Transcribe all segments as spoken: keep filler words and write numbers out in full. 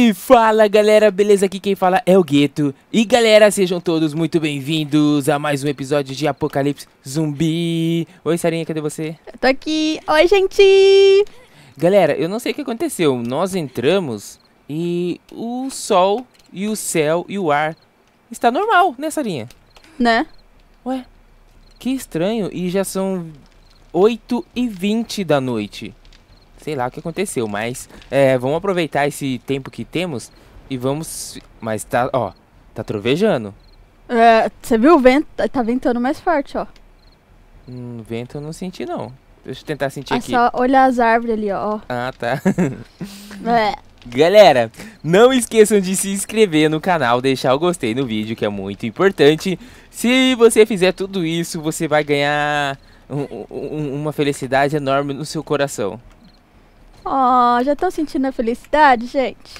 E fala galera, beleza? Aqui quem fala é o Gueto. E galera, sejam todos muito bem-vindos a mais um episódio de Apocalipse Zumbi. Oi Sarinha, cadê você? Eu tô aqui. Oi gente! Galera, eu não sei o que aconteceu. Nós entramos e o sol e o céu e o ar está normal, né Sarinha? Né? Ué, que estranho. E já são oito e vinte da noite. Sei lá o que aconteceu, mas é, vamos aproveitar esse tempo que temos e vamos... Mas tá, ó, tá trovejando. É, você viu o vento? Tá ventando mais forte, ó. Hum, vento eu não senti não. Deixa eu tentar sentir É aqui. só olhar as árvores ali, ó. Ah, tá. É. Galera, não esqueçam de se inscrever no canal, deixar o gostei no vídeo, que é muito importante. Se você fizer tudo isso, você vai ganhar um, um, uma felicidade enorme no seu coração. Ó, já estão sentindo a felicidade, gente?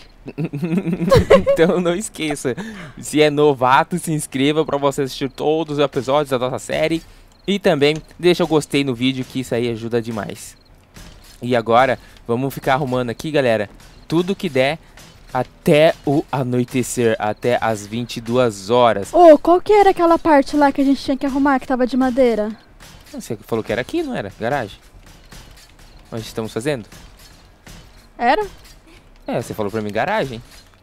Então não esqueça, se é novato, se inscreva para você assistir todos os episódios da nossa série. E também deixa o gostei no vídeo, que isso aí ajuda demais. E agora, vamos ficar arrumando aqui, galera, tudo que der até o anoitecer, até as vinte e duas horas. Ô, oh, qual que era aquela parte lá que a gente tinha que arrumar, que tava de madeira? Você falou que era aqui, não era? Garagem? Onde estamos fazendo? Era? É, você falou pra mim garagem.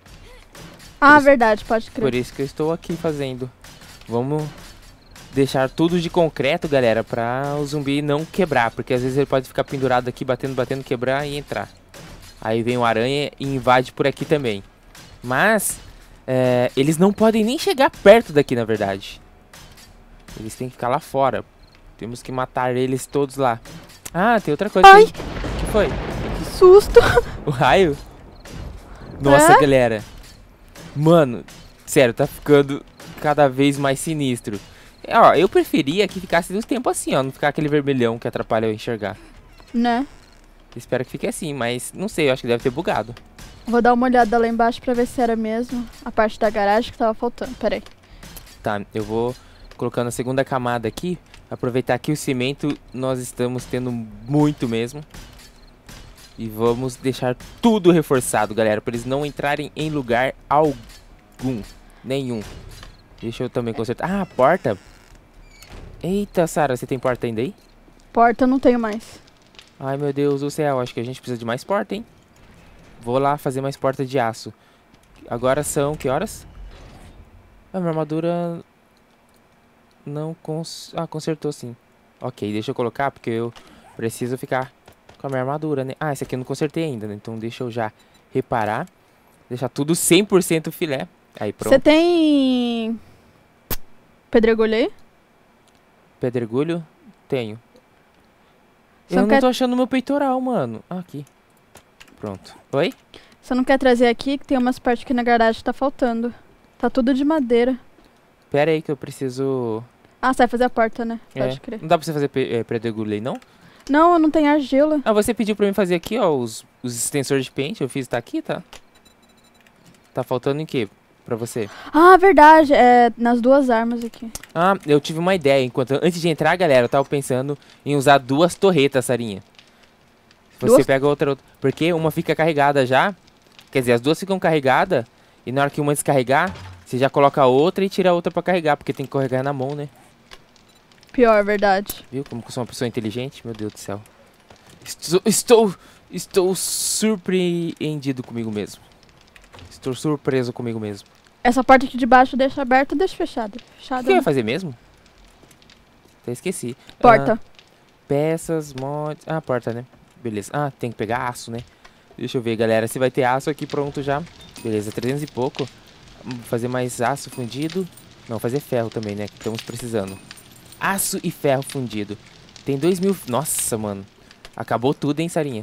Ah, isso, verdade, pode crer. Por isso que eu estou aqui fazendo. Vamos deixar tudo de concreto, galera, pra o zumbi não quebrar. Porque às vezes ele pode ficar pendurado aqui, batendo, batendo, quebrar e entrar. Aí vem o aranha e invade por aqui também. Mas é, eles não podem nem chegar perto daqui, na verdade. Eles têm que ficar lá fora. Temos que matar eles todos lá. Ah, tem outra coisa. Ai! O que foi? Que susto! O raio? Nossa, É? galera. Mano, sério, tá ficando cada vez mais sinistro. É, ó, eu preferia que ficasse do tempo assim, ó. Não ficar aquele vermelhão que atrapalha eu enxergar. Né? Espero que fique assim, mas não sei, eu acho que deve ter bugado. Vou dar uma olhada lá embaixo pra ver se era mesmo a parte da garagem que tava faltando. Pera aí. Tá, eu vou colocando a segunda camada aqui. Aproveitar que o cimento nós estamos tendo muito mesmo. E vamos deixar tudo reforçado, galera, para eles não entrarem em lugar algum. Nenhum. Deixa eu também consertar. Ah, a porta. Eita, Sara, você tem porta ainda aí? Porta eu não tenho mais. Ai, meu Deus do céu, acho que a gente precisa de mais porta, hein? Vou lá fazer mais porta de aço. Agora são que horas? A minha armadura não cons... Ah, consertou sim. Ok, deixa eu colocar porque eu preciso ficar com a minha armadura, né? Ah, esse aqui eu não consertei ainda, né? Então deixa eu já reparar. Deixar tudo cem por cento filé. Aí pronto. Você tem pedregulho aí? Pedregulho? Tenho. Você eu não não quer... tô achando meu peitoral, mano. Ah, aqui. Pronto. Oi? Você não quer trazer aqui que tem umas partes aqui na garagem que tá faltando. Tá tudo de madeira. Pera aí que eu preciso... Ah, você vai fazer a porta, né? É. Pode crer. Não dá pra você fazer pe é, pedregulho aí, não? Não, eu não tenho argila. Ah, você pediu pra mim fazer aqui, ó, os, os extensores de pente. Eu fiz, tá aqui, tá? Tá faltando em quê pra você? Ah, verdade. É nas duas armas aqui. Ah, eu tive uma ideia. Enquanto antes de entrar, galera, eu tava pensando em usar duas torretas, Sarinha. Você Duas? pega outra, outra... Porque uma fica carregada já. Quer dizer, as duas ficam carregadas. E na hora que uma descarregar, você já coloca a outra e tira a outra pra carregar. Porque tem que carregar na mão, né? Pior, verdade. Viu como que eu sou uma pessoa inteligente? Meu Deus do céu. Estou, estou, estou surpreendido comigo mesmo. Estou surpreso comigo mesmo. Essa porta aqui de baixo deixa aberta ou deixa fechada? O Fechada. que eu ia né? fazer mesmo? Até esqueci. Porta. Ah, peças, mods... Ah, porta, né? Beleza. Ah, tem que pegar aço, né? Deixa eu ver, galera, se vai ter aço aqui pronto já. Beleza, trezentos e pouco. Vamos fazer mais aço fundido. Não, fazer ferro também, né? Que estamos precisando. Aço e ferro fundido. Tem dois mil... Nossa, mano. Acabou tudo, hein, Sarinha?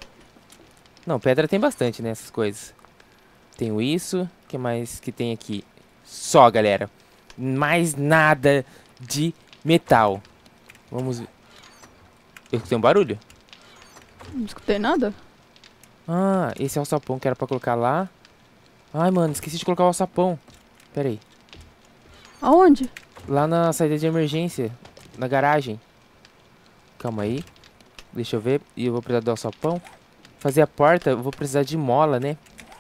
Não, pedra tem bastante, né? Essas coisas. Tenho isso. O que mais que tem aqui? Só, galera. Mais nada de metal. Vamos... Eu escutei um barulho. Não escutei nada. Ah, esse é o alçapão que era pra colocar lá. Ai, mano, esqueci de colocar o alçapão. Pera aí. Aonde? Lá na saída de emergência. Na garagem. Calma aí. Deixa eu ver. E eu vou precisar do alçapão. Fazer a porta, eu vou precisar de mola, né?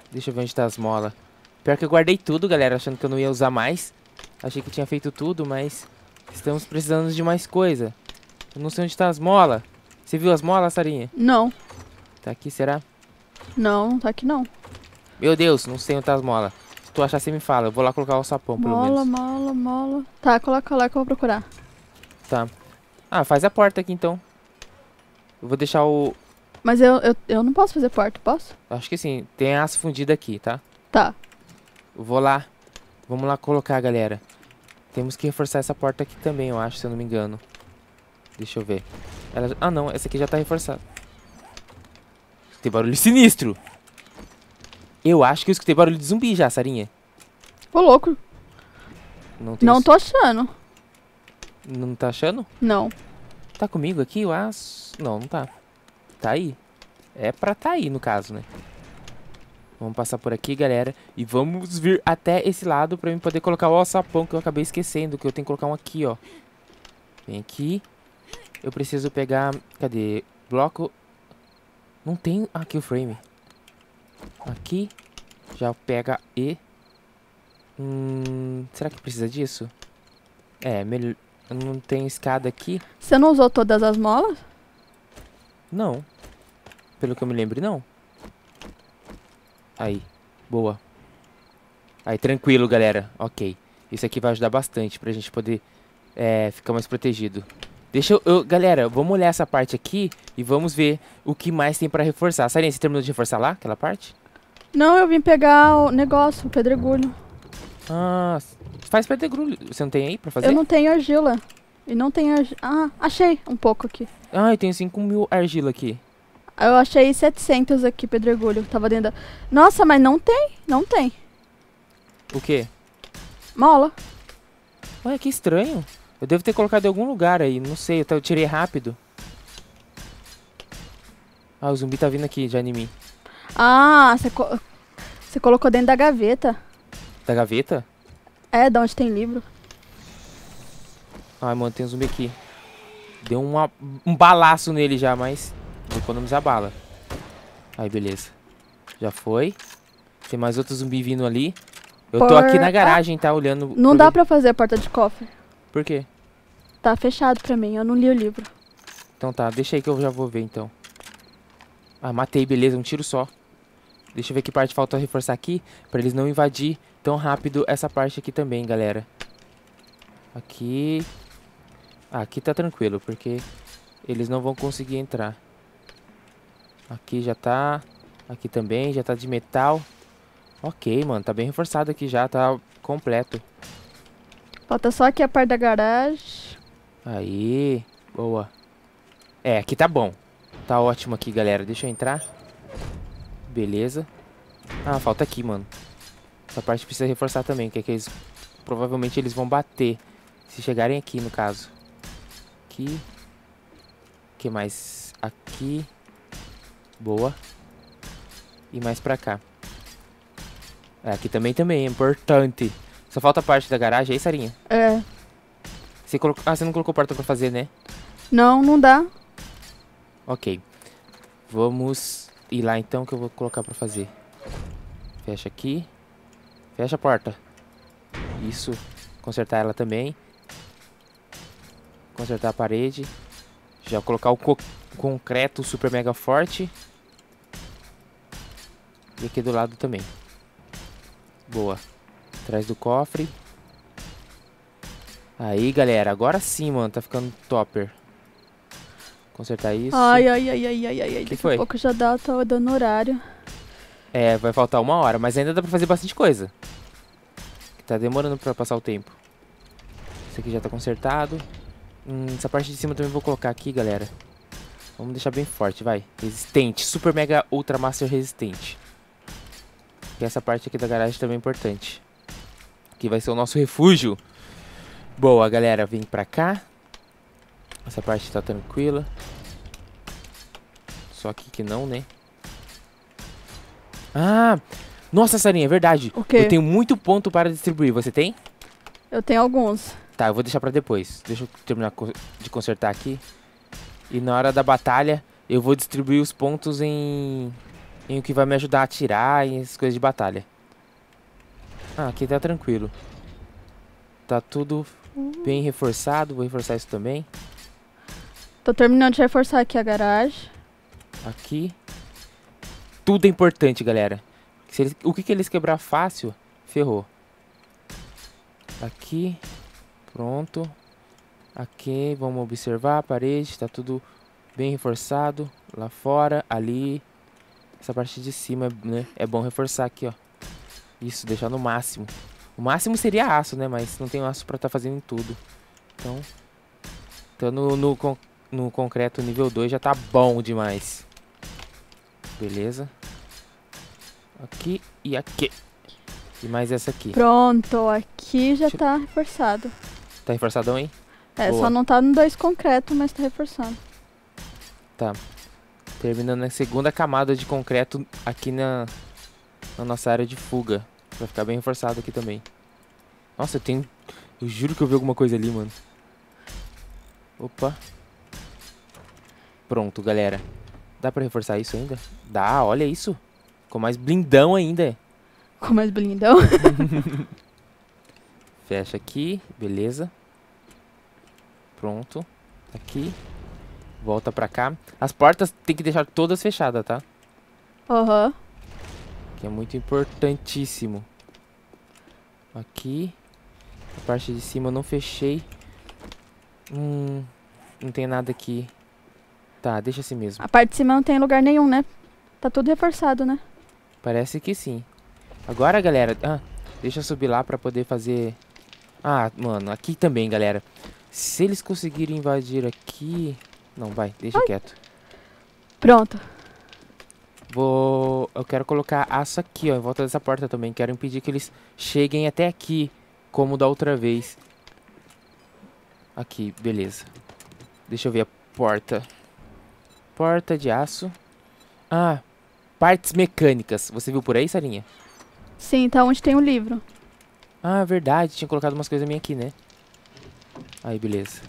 Deixa eu ver onde tá as molas. Pior que eu guardei tudo, galera, achando que eu não ia usar mais. Achei que tinha feito tudo, mas estamos precisando de mais coisa. Eu não sei onde tá as molas. Você viu as molas, Sarinha? Não. Tá aqui, será? Não, não tá aqui não. Meu Deus, não sei onde tá as molas. Se tu achar, você me fala. Eu vou lá colocar o sapão, pelo Mola, menos. mola, mola. Tá, coloca lá que eu vou procurar. Tá. Ah, faz a porta aqui, então. Eu vou deixar o... Mas eu, eu, eu não posso fazer porta, posso? Acho que sim. Tem aço fundido aqui, tá? Tá. Eu vou lá. Vamos lá colocar, galera. Temos que reforçar essa porta aqui também, eu acho, se eu não me engano. Deixa eu ver. Ela... Ah, não. Essa aqui já tá reforçada. Tem barulho sinistro. Eu acho que eu escutei barulho de zumbi já, Sarinha. Ô, louco. Não, tem Não os- tô achando. Não tá achando? Não. Tá comigo aqui o aço? Não, não tá. Tá aí. É pra tá aí, no caso, né? Vamos passar por aqui, galera. E vamos vir até esse lado pra mim poder colocar o alçapão que eu acabei esquecendo. Que eu tenho que colocar um aqui, ó. Vem aqui. Eu preciso pegar... Cadê? Bloco... Não tem aqui o frame. Aqui. Já pega e... Hum... Será que precisa disso? É, melhor... Não tem escada aqui? Você não usou todas as molas? Não. Pelo que eu me lembro, não. Aí. Boa. Aí, tranquilo, galera. Ok. Isso aqui vai ajudar bastante pra gente poder é, ficar mais protegido. Deixa eu, eu... Galera, vamos olhar essa parte aqui e vamos ver o que mais tem pra reforçar. Sarinha, você terminou de reforçar lá, aquela parte? Não, eu vim pegar o negócio, o pedregulho. Ah, faz pedregulho. Você não tem aí pra fazer? Eu não tenho argila. E não tem argila. Ah, achei um pouco aqui. Ah, eu tenho cinco mil argila aqui. Eu achei setecentos aqui, pedregulho. Tava dentro da... Nossa, mas não tem. Não tem. O quê? Mola. Ué, que estranho. Eu devo ter colocado em algum lugar aí. Não sei, eu t- eu tirei rápido. Ah, o zumbi tá vindo aqui já em mim. Ah, você co... você colocou dentro da gaveta. Da gaveta? É, da onde tem livro. Ai, mano, tem um zumbi aqui. Deu uma, um balaço nele já, mas vou economizar bala. Aí, beleza. Já foi. Tem mais outro zumbi vindo ali. Eu tô Por- aqui na garagem, tá? Olhando. Não pra dá ver- pra fazer a porta de cofre. Por quê? Tá fechado pra mim, eu não li o livro. Então tá, deixa aí que eu já vou ver então. Ah, matei, beleza, um tiro só. Deixa eu ver que parte falta reforçar aqui, pra eles não invadir tão rápido essa parte aqui também, galera. Aqui... Ah, aqui tá tranquilo, porque eles não vão conseguir entrar. Aqui já tá... Aqui também, já tá de metal. Ok, mano, tá bem reforçado aqui já, tá completo. Falta só aqui a parte da garagem. Aí, boa. É, aqui tá bom. Tá ótimo aqui, galera. Deixa eu entrar. Beleza. Ah, falta aqui, mano. Essa parte precisa reforçar também, que é que eles... Provavelmente eles vão bater. Se chegarem aqui, no caso. Aqui. O que mais? Aqui. Boa. E mais pra cá. É, aqui também também, é importante. Só falta a parte da garagem aí, Sarinha? É. Você colocou... Ah, você não colocou porta pra fazer, né? Não, não dá. Ok. Vamos ir lá então que eu vou colocar pra fazer. Fecha aqui. Fecha a porta. Isso. Consertar ela também. Consertar a parede. Já colocar o co concreto super mega forte. E aqui do lado também. Boa. Atrás do cofre. Aí, galera. Agora sim, mano. Tá ficando topper. Consertar isso. Ai, ai, ai, ai, ai, ai, ai. Que Daqui foi? a pouco já dá, tô dando horário. É, vai faltar uma hora, mas ainda dá pra fazer bastante coisa. Tá demorando pra passar o tempo. Isso aqui já tá consertado. Hum, essa parte de cima também vou colocar aqui, galera. Vamos deixar bem forte, vai. Resistente, super mega ultra master resistente. E essa parte aqui da garagem também é importante. Aqui vai ser o nosso refúgio. Boa, galera, vem pra cá. Essa parte tá tranquila. Só aqui que não, né? Ah! Nossa, Sarinha, é verdade. O quê? Eu tenho muito ponto para distribuir. Você tem? Eu tenho alguns. Tá, eu vou deixar pra depois. Deixa eu terminar co- de consertar aqui. E na hora da batalha, eu vou distribuir os pontos em... Em o que vai me ajudar a atirar e as coisas de batalha. Ah, aqui tá tranquilo. Tá tudo bem reforçado. Vou reforçar isso também. Tô terminando de reforçar aqui a garagem. Aqui. Tudo é importante, galera. Se eles, o que, que eles quebrar fácil, ferrou. Aqui. Pronto. Aqui, vamos observar a parede. Tá tudo bem reforçado. Lá fora, ali. Essa parte de cima, né? É bom reforçar aqui, ó. Isso, deixar no máximo. O máximo seria aço, né? Mas não tem aço pra estar fazendo em tudo. Então, então no, no, no concreto nível dois já tá bom demais. Beleza. Aqui e aqui. E mais essa aqui. Pronto, aqui já Deixa eu- tá reforçado. Tá reforçadão, hein? É, Boa. só não tá no dois concreto, mas tá reforçado. Tá. Terminando a segunda camada de concreto aqui na, na nossa área de fuga. Vai ficar bem reforçado aqui também. Nossa, eu tenho... Eu juro que eu vi alguma coisa ali, mano. Opa. Pronto, galera. Dá pra reforçar isso ainda? Dá, olha isso. Ficou mais blindão ainda. Com mais blindão. Fecha aqui, beleza. Pronto. Aqui. Volta pra cá. As portas tem que deixar todas fechadas, tá? Aham. Que é muito importantíssimo. Aqui. A parte de cima eu não fechei. Hum, não tem nada aqui. Tá, deixa assim mesmo. A parte de cima não tem lugar nenhum, né? Tá tudo reforçado, né? Parece que sim. Agora, galera... Ah, deixa eu subir lá pra poder fazer... Ah, mano, aqui também, galera. Se eles conseguirem invadir aqui... Não, vai, deixa Ai. quieto. Pronto. Vou... Eu quero colocar aço aqui, ó, em volta dessa porta também. Quero impedir que eles cheguem até aqui, como da outra vez. Aqui, beleza. Deixa eu ver a porta. Porta de aço. Ah, partes mecânicas. Você viu por aí, Sarinha? Sim, tá onde tem o livro. Ah, verdade. Tinha colocado umas coisas minhas aqui, né? Aí, beleza.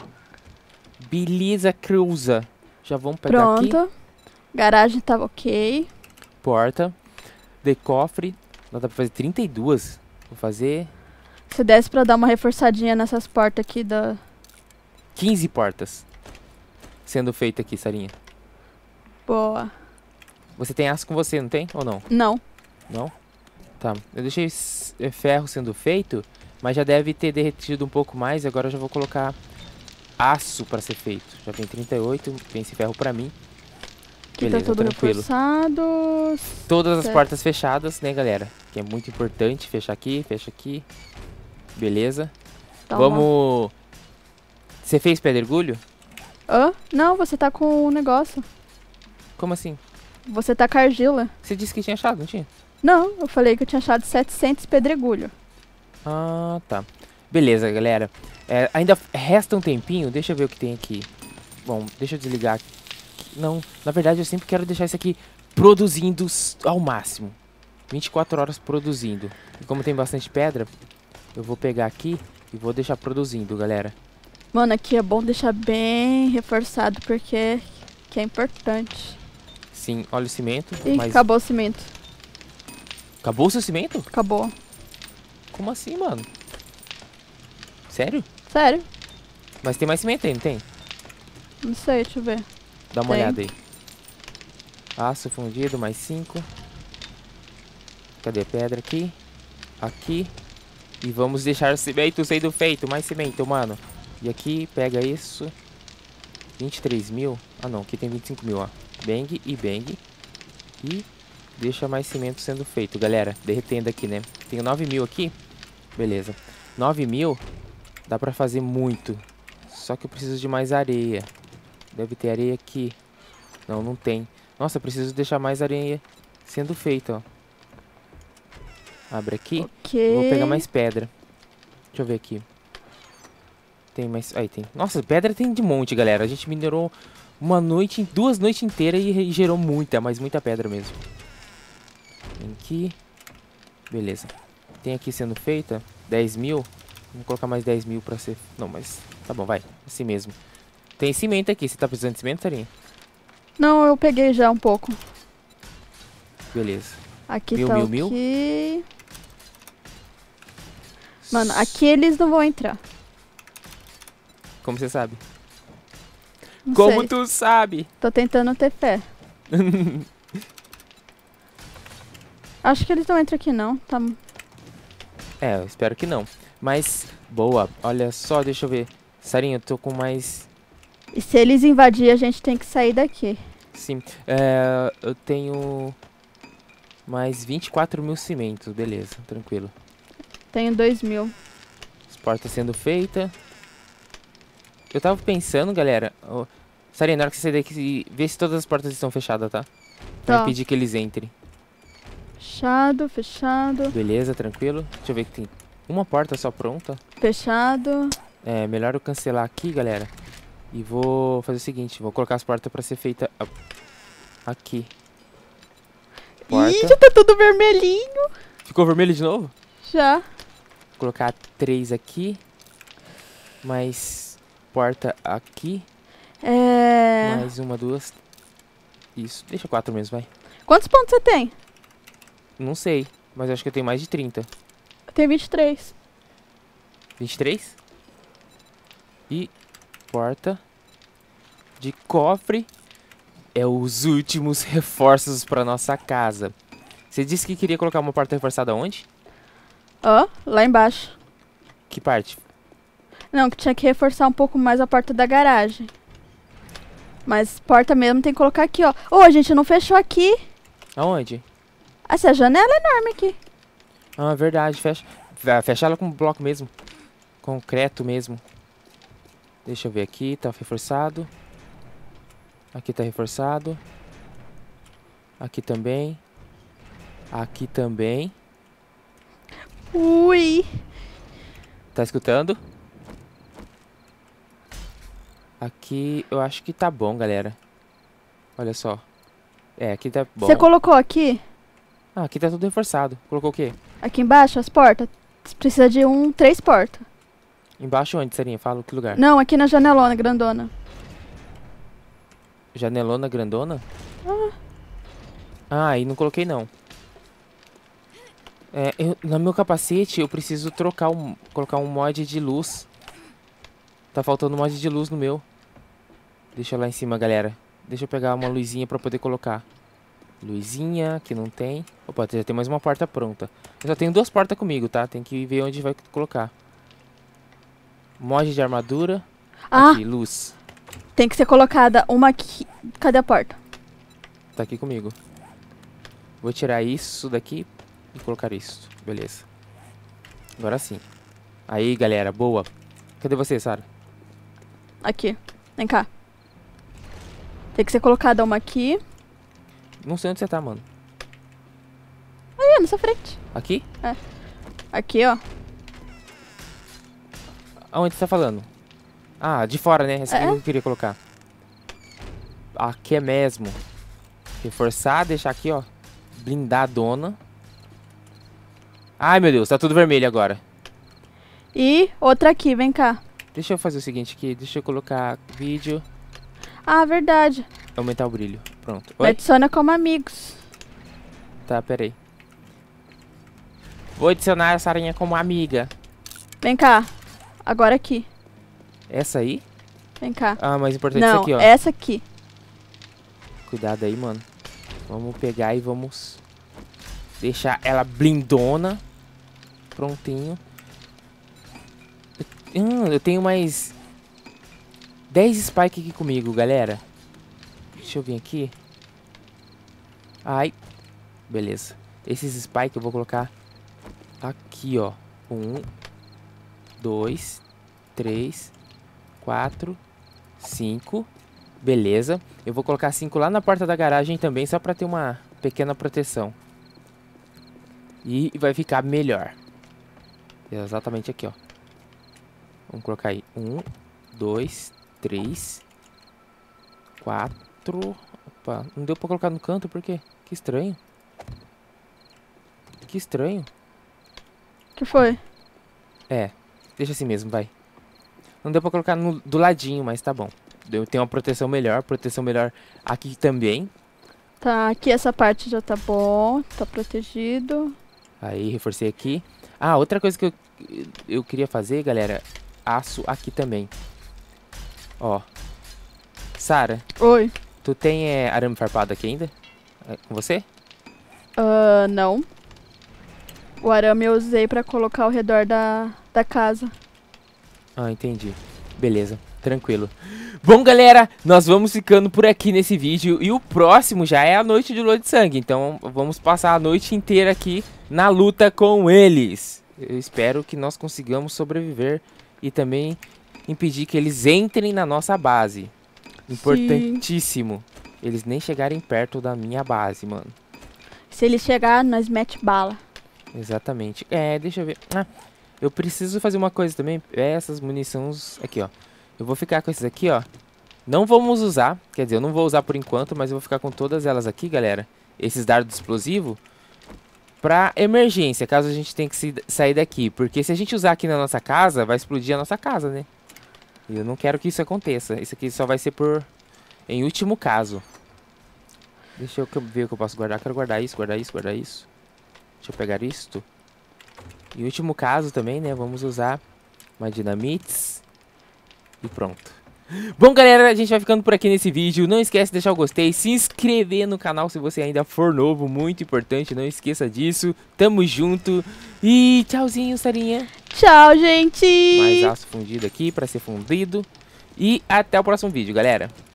Beleza, cruza. Já vamos pegar aqui. Pronto. Garagem tá ok. Porta. De cofre. Não dá pra fazer trinta e dois. Vou fazer Se desse pra dar uma reforçadinha nessas portas aqui da... quinze portas. Sendo feita aqui, Sarinha. Boa. Você tem aço com você, não tem? Ou não? Não. Não? Tá. Eu deixei s- eh, ferro sendo feito, mas já deve ter derretido um pouco mais. Agora eu já vou colocar aço pra ser feito. Já vem trinta e oito, vem esse ferro pra mim. Aqui Beleza, tá tudo tranquilo. reforçado. Todas as Certo. portas fechadas, né, galera? Que é muito importante. Fechar aqui, fecha aqui. Beleza. Tá uma- Vamos... Você fez pedregulho? Hã? Não, você tá com o negócio. Como assim? Você tá com argila. Você disse que tinha achado, não tinha? Não, eu falei que eu tinha achado setecentos pedregulho. Ah, tá. Beleza, galera. É, ainda resta um tempinho. Deixa eu ver o que tem aqui. Bom, deixa eu desligar aqui. Não, na verdade eu sempre quero deixar isso aqui produzindo s- ao máximo. vinte e quatro horas produzindo. E como tem bastante pedra, eu vou pegar aqui e vou deixar produzindo, galera. Mano, aqui é bom deixar bem reforçado porque que é importante. Sim, olha o cimento. Ih, mas... acabou o cimento. Acabou o seu cimento? Acabou. Como assim, mano? Sério? Sério? Mas tem mais cimento aí, não tem? Não sei, deixa eu ver. Dá uma Tem. olhada aí. Aço fundido, mais cinco. Cadê a pedra aqui? Aqui. E vamos deixar o cimento sendo feito. Mais cimento, mano. E aqui, pega isso. vinte e três mil. Ah, não. Aqui tem vinte e cinco mil, ó. Bang e bang. E deixa mais cimento sendo feito, galera. Derretendo aqui, né? Tenho nove mil aqui. Beleza. nove mil dá pra fazer muito. Só que eu preciso de mais areia. Deve ter areia aqui. Não, não tem. Nossa, eu preciso deixar mais areia sendo feita, ó. Abre aqui. Ok. Vou pegar mais pedra. Deixa eu ver aqui. Tem mais... Aí, tem. Nossa, pedra tem de monte, galera. A gente minerou uma noite, duas noites inteiras e e gerou muita, mas muita pedra mesmo. Vem aqui. Beleza. Tem aqui sendo feita dez mil. Vamos colocar mais dez mil pra ser... Não, mas... Tá bom, vai. Assim mesmo. Tem cimento aqui. Você tá precisando de cimento, Sarinha? Não, eu peguei já um pouco. Beleza. Aqui Mil, tá mil, o mil. que... Mano, aqui eles não vão entrar. Como você sabe? Não Como sei. tu sabe? Tô tentando ter fé. Acho que eles não entram aqui não. Tá... É, eu espero que não. Mas, boa. Olha só, deixa eu ver. Sarinha, eu tô com mais... E se eles invadirem, a gente tem que sair daqui. Sim. É, eu tenho... mais vinte e quatro mil cimentos. Beleza, tranquilo. Tenho dois mil. As portas sendo feitas. Eu tava pensando, galera... Oh, Sarinha, na hora que você sair daqui, vê se todas as portas estão fechadas, tá? Pra Tá. impedir que eles entrem. Fechado, fechado, Beleza, tranquilo. Deixa eu ver que tem uma porta só pronta. fechado. É, melhor eu cancelar aqui, galera. E vou fazer o seguinte, vou colocar as portas pra ser feita a- aqui. Porta. Ih, já tá tudo vermelhinho. Ficou vermelho de novo? Já. Vou colocar três aqui. Mais porta aqui. É... Mais uma, duas. Isso, deixa quatro mesmo, vai. Quantos pontos você tem? Não sei, mas acho que eu tenho mais de trinta. Eu tenho vinte e três. vinte e três. E porta de cofre. É os últimos reforços pra nossa casa. Você disse que queria colocar uma porta reforçada onde? Ó, lá embaixo. Que parte? Não, que tinha que reforçar um pouco mais a porta da garagem. Mas porta mesmo tem que colocar aqui, ó. Ô, a gente não fechou aqui. Aonde? Essa janela é enorme aqui. Ah, verdade, fecha. Fe- Fecha ela com bloco mesmo. Concreto mesmo. Deixa eu ver aqui, tá reforçado. Aqui tá reforçado. Aqui também. Aqui também. Ui. Tá escutando? Aqui eu acho que tá bom, galera. Olha só. É, aqui tá bom. Você colocou aqui? Ah, aqui tá tudo reforçado. Colocou o quê? Aqui embaixo as portas? Precisa de um, três portas. Embaixo onde, Sarinha? Fala que lugar. Não, aqui na janelona grandona. Janelona grandona? Ah, aí não coloquei não. É, eu, no meu capacete eu preciso trocar um, colocar um mod de luz. Tá faltando um mod de luz no meu. Deixa lá em cima, galera. Deixa eu pegar uma luzinha pra poder colocar. Luzinha, que não tem. Opa, já tem mais uma porta pronta. Eu só tenho duas portas comigo, tá? Tem que ver onde vai colocar. Mod de armadura. Ah, Aqui, luz. tem que ser colocada uma aqui. Cadê a porta? Tá aqui comigo. Vou tirar isso daqui e colocar isso. Beleza. Agora sim. Aí, galera, boa. Cadê você, Sara? Aqui. Vem cá. Tem que ser colocada uma aqui. Não sei onde você tá, mano. Aí, nessa frente. Aqui? Aqui, ó. Aonde você tá falando? Ah, de fora, né? Essa aqui É. que eu queria colocar. Aqui é mesmo. Reforçar, deixar aqui, ó. Blindadona. Ai, meu Deus, tá tudo vermelho agora. E outra aqui, vem cá. Deixa eu fazer o seguinte aqui. Deixa eu colocar vídeo. Ah, verdade. Aumentar o brilho. Pronto. Me Oi? adiciona como amigos. Tá, peraí. Vou adicionar a Sarinha como amiga. Vem cá. Agora aqui. Essa aí? Vem cá. Ah, mais importante isso Não, aqui, ó. essa aqui. Cuidado aí, mano. Vamos pegar e vamos deixar ela blindona. Prontinho. Hum, eu tenho mais dez spike aqui comigo, galera. Deixa eu vir aqui. Ai. Beleza. Esses spike eu vou colocar aqui, ó. Um, dois, três, quatro, cinco. Beleza. Eu vou colocar cinco lá na porta da garagem também, só pra ter uma pequena proteção. E vai ficar melhor. Exatamente aqui, ó. Vamos colocar aí. Um, dois, três, quatro. Opa, não deu pra colocar no canto, por quê? Que estranho. Que estranho. Que foi? É, deixa assim mesmo, vai. Não deu pra colocar no, do ladinho, mas tá bom. Deu, tem uma proteção melhor, proteção melhor aqui também. Tá, aqui essa parte já tá bom, tá protegido. Aí, reforcei aqui. Ah, outra coisa que eu, eu queria fazer, galera, aço aqui também. Ó. Sara, Oi. tu tem é, arame farpado aqui ainda? É, com você? Ah, não. O arame eu usei pra colocar ao redor da, da casa. Ah, entendi. Beleza, tranquilo. Bom, galera, nós vamos ficando por aqui nesse vídeo. E o próximo já é a noite de Lua de Sangue. Então vamos passar a noite inteira aqui na luta com eles. Eu espero que nós consigamos sobreviver e também impedir que eles entrem na nossa base. Importantíssimo. Sim. Eles nem chegarem perto da minha base, mano. Se eles chegar, nós mete bala. Exatamente. É, deixa eu ver. Ah, eu preciso fazer uma coisa também. É essas munições aqui, ó. Eu vou ficar com esses aqui, ó. Não vamos usar. Quer dizer, eu não vou usar por enquanto, mas eu vou ficar com todas elas aqui, galera. Esses dardos explosivos. Pra emergência, caso a gente tenha que se, sair daqui. Porque se a gente usar aqui na nossa casa, vai explodir a nossa casa, né? E eu não quero que isso aconteça. Isso aqui só vai ser por... em último caso. Deixa eu ver o que eu posso guardar. Quero guardar isso, guardar isso, guardar isso. Deixa eu pegar isto. Em último caso também, né? Vamos usar uma dinamites. E pronto. Bom, galera, a gente vai ficando por aqui nesse vídeo. Não esquece de deixar o gostei, se inscrever no canal se você ainda for novo. Muito importante, não esqueça disso. Tamo junto. E tchauzinho, Sarinha. Tchau, gente. Mais aço fundido aqui pra ser fundido. E até o próximo vídeo, galera.